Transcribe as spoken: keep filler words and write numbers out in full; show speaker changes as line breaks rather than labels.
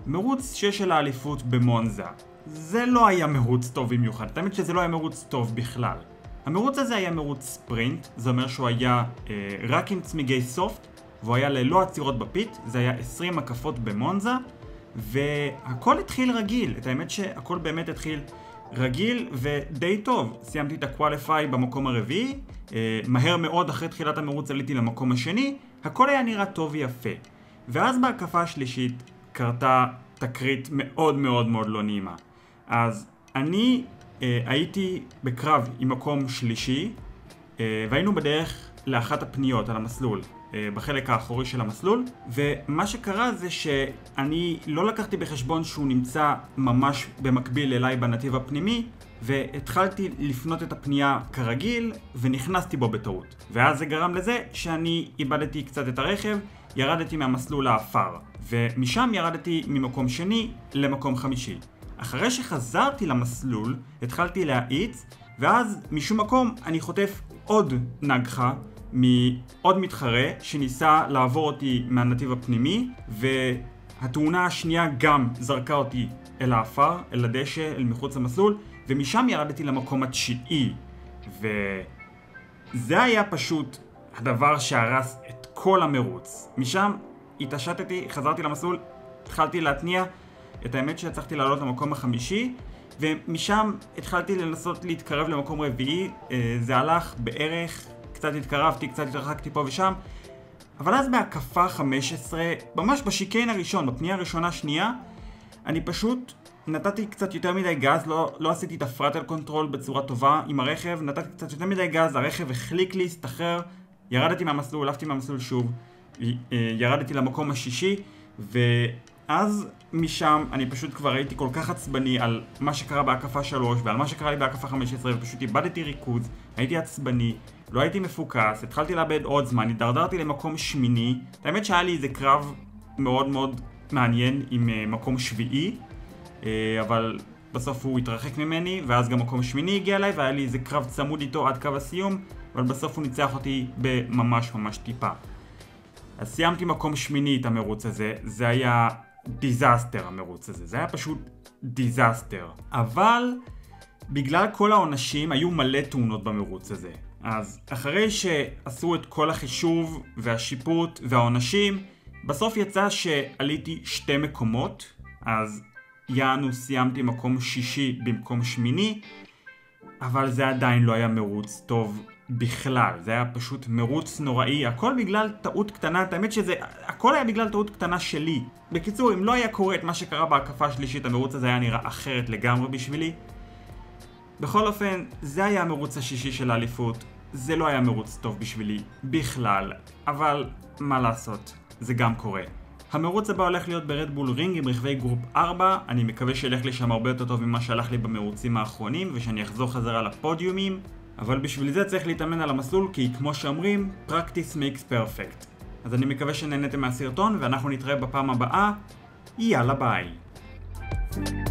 מרוץ שש של האליפות במונזה. זה לא היה מרוץ טוב במיוחד, תמיד שזה לא היה מרוץ טוב בכלל. המרוץ הזה היה מרוץ ספרינט, זה אומר שהוא היה אה, רק עם צמיגי סופט, והוא היה ללא עצירות בפיט, זה היה עשרים הקפות במונזה, והכל התחיל רגיל, את האמת שהכל באמת התחיל רגיל ודי טוב. סיימתי את הקואליפיי במקום הרביעי, אה, מהר מאוד אחרי תחילת המרוץ עליתי למקום השני, הכל היה נראה טוב ויפה. ואז בהקפה השלישית קרתה תקרית מאוד מאוד מאוד לא נעימה. אז אני אה, הייתי בקרב עם מקום שלישי, אה, והיינו בדרך לאחת הפניות על המסלול, אה, בחלק האחורי של המסלול, ומה שקרה זה שאני לא לקחתי בחשבון שהוא נמצא ממש במקביל אליי בנתיב הפנימי, והתחלתי לפנות את הפנייה כרגיל, ונכנסתי בו בטעות. ואז זה גרם לזה שאני איבדתי קצת את הרכב, ירדתי מהמסלול האפר, ומשם ירדתי ממקום שני למקום חמישי. אחרי שחזרתי למסלול, התחלתי להאיץ, ואז משום מקום אני חוטף עוד נגחה מעוד מתחרה שניסה לעבור אותי מהנתיב הפנימי, והתאונה השנייה גם זרקה אותי אל האפר, אל הדשא, אל מחוץ למסלול, ומשם ירדתי למקום התשיעי. וזה היה פשוט הדבר שהרס את כל המרוץ. משם התעשתתי, חזרתי למסלול, התחלתי להתניע. את האמת שהצלחתי לעלות למקום החמישי, ומשם התחלתי לנסות להתקרב למקום רביעי. זה הלך בערך, קצת התקרבתי, קצת התרחקתי פה ושם, אבל אז בהקפה חמש עשרה, ממש בשיקיין הראשון, בפנייה הראשונה שנייה, אני פשוט נתתי קצת יותר מדי גז, לא, לא עשיתי את הפרטל קונטרול בצורה טובה עם הרכב, נתתי קצת יותר מדי גז, הרכב החליק לי, הסתחרר, ירדתי מהמסלול, עפתי מהמסלול שוב, ירדתי למקום השישי, ואז משם אני פשוט כבר הייתי כל כך עצבני על מה שקרה בהקפה שלוש ועל מה שקרה לי בהקפה חמש עשרה, ופשוט איבדתי ריכוז, הייתי עצבני, לא הייתי מפוקס, התחלתי לאבד עוד זמן, התדרדרתי למקום שמיני. האמת שהיה לי איזה קרב מאוד מאוד מעניין עם מקום שביעי, אבל בסוף הוא התרחק ממני, ואז גם מקום שמיני הגיע אליי, והיה לי איזה קרב צמוד איתו עד קו הסיום, אבל בסוף הוא ניצח אותי בממש ממש טיפה. אז סיימתי מקום שמיני את המרוץ הזה, זה היה דיזסטר המרוץ הזה, זה היה פשוט דיזסטר. אבל בגלל כל העונשים היו מלא תאונות במרוץ הזה. אז אחרי שעשו את כל החישוב והשיפוט והעונשים, בסוף יצא שעליתי שתי מקומות, אז יענו סיימתי מקום שישי במקום שמיני, אבל זה עדיין לא היה מרוץ טוב בכלל, זה היה פשוט מרוץ נוראי, הכל בגלל טעות קטנה, האמת שזה, הכל היה בגלל טעות קטנה שלי. בקיצור, אם לא היה קורה את מה שקרה בהקפה השלישית, המרוץ הזה היה נראה אחרת לגמרי בשבילי. בכל אופן, זה היה המרוץ השישי של האליפות, זה לא היה מרוץ טוב בשבילי בכלל, אבל מה לעשות, זה גם קורה. המרוץ הבא הולך להיות ברדבול רינג עם רכבי גרופ ארבע, אני מקווה שילך לי שם הרבה יותר טוב ממה שהלך לי במרוצים האחרונים, ושאני אחזור חזרה לפודיומים, אבל בשביל זה צריך להתאמן על המסלול, כי כמו שאומרים, practice makes perfect. אז אני מקווה שנהנתם מהסרטון, ואנחנו נתראה בפעם הבאה, יאללה ביי.